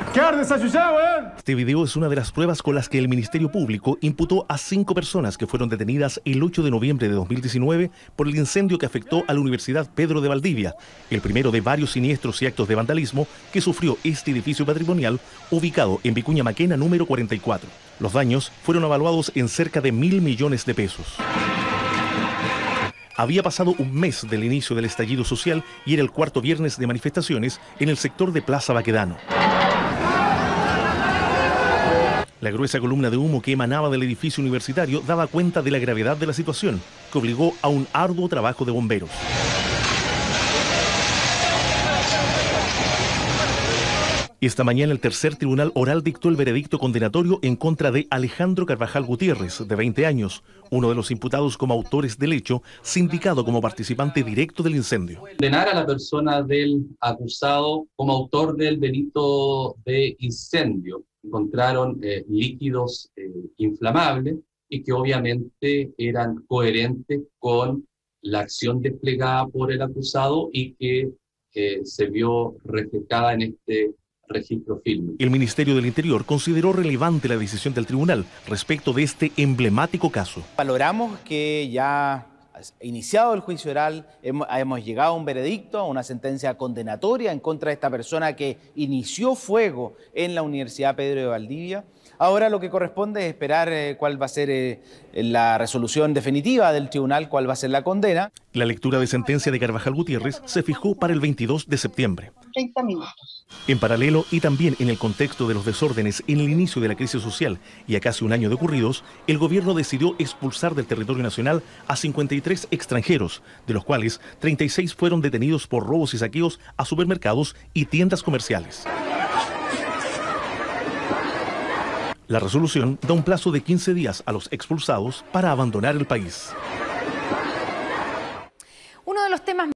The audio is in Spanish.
Este video es una de las pruebas con las que el Ministerio Público imputó a 5 personas que fueron detenidas el 8 de noviembre de 2019 por el incendio que afectó a la Universidad Pedro de Valdivia, el primero de varios siniestros y actos de vandalismo que sufrió este edificio patrimonial ubicado en Vicuña Maquena número 44. Los daños fueron evaluados en cerca de 1.000 millones de pesos. Había pasado un mes del inicio del estallido social y era el cuarto viernes de manifestaciones en el sector de Plaza Baquedano. La gruesa columna de humo que emanaba del edificio universitario daba cuenta de la gravedad de la situación, que obligó a un arduo trabajo de bomberos. Esta mañana el tercer tribunal oral dictó el veredicto condenatorio en contra de Alejandro Carvajal Gutiérrez, de 20 años, uno de los imputados como autores del hecho, sindicado como participante directo del incendio. Condenar a la persona del acusado como autor del delito de incendio. Encontraron líquidos inflamables y que obviamente eran coherentes con la acción desplegada por el acusado y que se vio reflejada en este registro fílmico. El Ministerio del Interior consideró relevante la decisión del tribunal respecto de este emblemático caso. Valoramos que ya iniciado el juicio oral, hemos llegado a un veredicto, a una sentencia condenatoria en contra de esta persona que inició fuego en la Universidad Pedro de Valdivia. Ahora lo que corresponde es esperar cuál va a ser la resolución definitiva del tribunal, cuál va a ser la condena. La lectura de sentencia de Carvajal Gutiérrez se fijó para el 22 de septiembre. 30 minutos. En paralelo y también en el contexto de los desórdenes en el inicio de la crisis social y a casi un año de ocurridos, el gobierno decidió expulsar del territorio nacional a 53 extranjeros, de los cuales 36 fueron detenidos por robos y saqueos a supermercados y tiendas comerciales. La resolución da un plazo de 15 días a los expulsados para abandonar el país. Uno de los temas